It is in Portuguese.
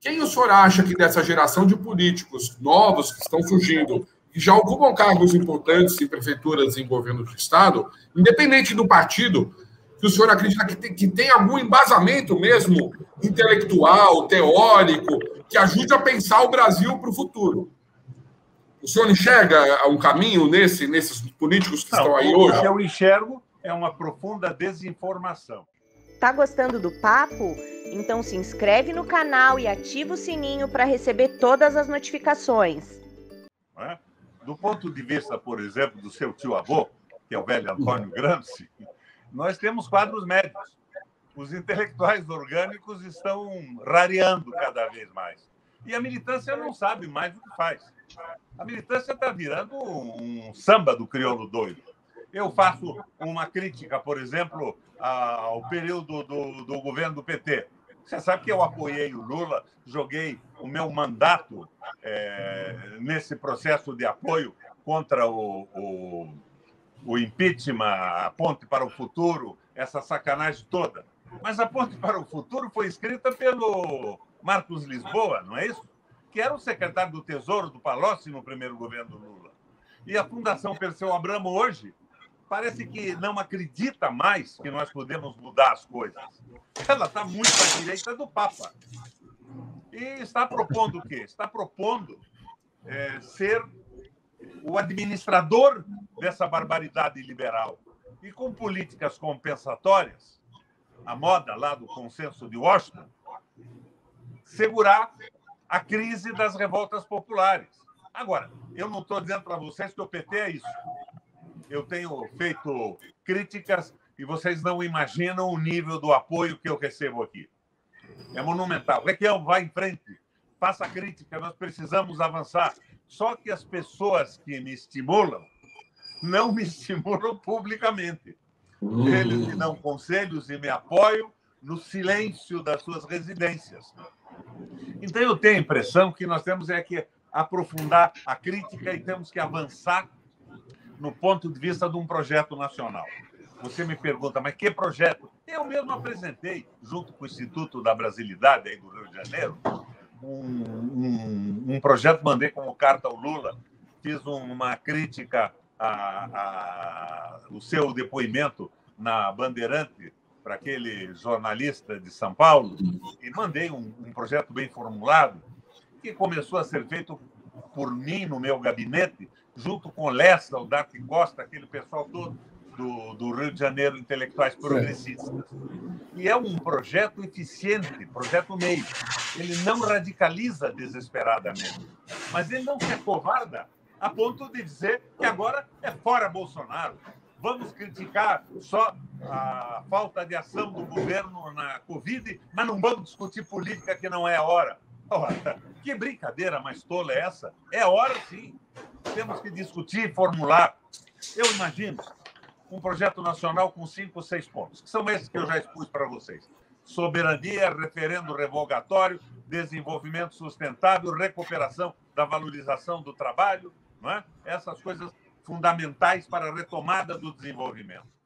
Quem o senhor acha que dessa geração de políticos novos que estão surgindo, que já ocupam cargos importantes em prefeituras e em governos do Estado, independente do partido, que o senhor acredita que tem algum embasamento mesmo intelectual, teórico, que ajude a pensar o Brasil para o futuro? O senhor enxerga um caminho nesses políticos que estão aí hoje? O que eu enxergo é uma profunda desinformação. Tá gostando do papo? Então se inscreve no canal e ativa o sininho para receber todas as notificações. Do ponto de vista, por exemplo, do seu tio-avô, que é o velho Antônio Gramsci, nós temos quadros médios. Os intelectuais orgânicos estão rareando cada vez mais. E a militância não sabe mais o que faz. A militância está virando um samba do crioulo doido. Eu faço uma crítica, por exemplo, ao período do governo do PT. Você sabe que eu apoiei o Lula, joguei o meu mandato nesse processo de apoio contra o impeachment, a Ponte para o Futuro, essa sacanagem toda. Mas a Ponte para o Futuro foi escrita pelo Marcos Lisboa, não é isso? Que era o secretário do Tesouro do Palocci no primeiro governo do Lula. E a Fundação Perseu Abramo hoje parece que não acredita mais que nós podemos mudar as coisas. Ela está muito à direita do Papa. E está propondo o quê? Está propondo ser o administrador dessa barbaridade liberal. E com políticas compensatórias, a moda lá do consenso de Washington, segurar a crise das revoltas populares. Agora, eu não estou dizendo para vocês que o PT é isso. Eu tenho feito críticas e vocês não imaginam o nível do apoio que eu recebo aqui. É monumental. Requião, vá em frente, faça crítica, nós precisamos avançar. Só que as pessoas que me estimulam não me estimulam publicamente. Eles me dão conselhos e me apoiam no silêncio das suas residências. Então, eu tenho a impressão que nós temos que aprofundar a crítica e temos que avançar no ponto de vista de um projeto nacional. Você me pergunta, mas que projeto? Eu mesmo apresentei, junto com o Instituto da Brasilidade aí do Rio de Janeiro, um projeto, mandei como carta ao Lula, fiz uma crítica ao seu depoimento na Bandeirante para aquele jornalista de São Paulo e mandei um projeto bem formulado que começou a ser feito por mim no meu gabinete, junto com o Lessa, o Dart Costa, aquele pessoal todo do Rio de Janeiro, intelectuais progressistas. E é um projeto eficiente, projeto meio. Ele não radicaliza desesperadamente, mas ele não se acovarda a ponto de dizer que agora é fora Bolsonaro. Vamos criticar só a falta de ação do governo na Covid, mas não vamos discutir política, que não é a hora. Ora, que brincadeira mais tola é essa? É hora, sim. Temos que discutir e formular. Eu imagino um projeto nacional com 5 ou 6 pontos, que são esses que eu já expus para vocês. Soberania, referendo revogatório, desenvolvimento sustentável, recuperação da valorização do trabalho, não é? Essas coisas fundamentais para a retomada do desenvolvimento.